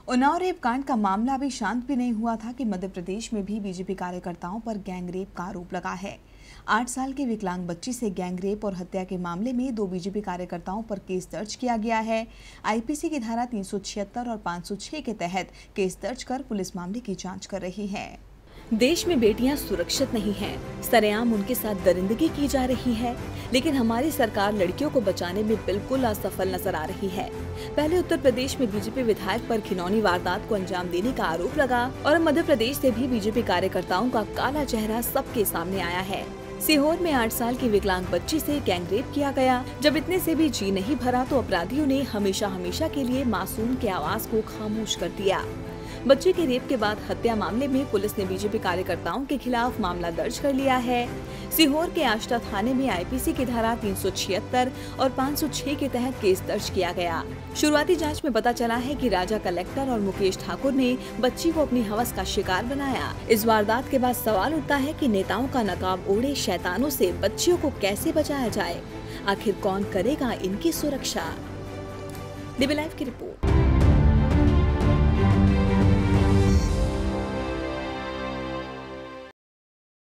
Unnao rape कांड का मामला अभी शांत भी नहीं हुआ था कि मध्य प्रदेश में भी बीजेपी कार्यकर्ताओं पर गैंग रेप का आरोप लगा है। 8 साल की विकलांग बच्ची से गैंग रेप और हत्या के मामले में 2 बीजेपी कार्यकर्ताओं पर केस दर्ज किया गया है। आईपीसी की धारा 376 और 506 के तहत केस दर्ज कर पुलिस मामले की जांच कर रही है। देश में बेटियां सुरक्षित नहीं हैं, सरेआम उनके साथ दरिंदगी की जा रही है, लेकिन हमारी सरकार लड़कियों को बचाने में बिल्कुल असफल नजर आ रही है। पहले उत्तर प्रदेश में बीजेपी विधायक पर घिनौनी वारदात को अंजाम देने का आरोप लगा और मध्य प्रदेश से भी बीजेपी कार्यकर्ताओं का काला चेहरा सबके सामने आया है। सीहोर में 8 साल की विकलांग बच्ची से गैंग रेप किया गया। जब इतने से भी जी नहीं भरा तो अपराधियों ने हमेशा हमेशा के लिए मासूम के आवाज को खामोश कर दिया। बच्चे के रेप के बाद हत्या मामले में पुलिस ने बीजेपी कार्यकर्ताओं के खिलाफ मामला दर्ज कर लिया है। सीहोर के आष्टा थाने में आईपीसी की धारा 376 और 506 के तहत केस दर्ज किया गया। शुरुआती जांच में पता चला है कि राजा कलेक्टर और मुकेश ठाकुर ने बच्ची को अपनी हवस का शिकार बनाया। इस वारदात के बाद सवाल उठता है कि नेताओं का नकाब ओढ़े शैतानों से बच्चियों को कैसे बचाया जाए। आखिर कौन करेगा इनकी सुरक्षा? डीबी लाइव की रिपोर्ट।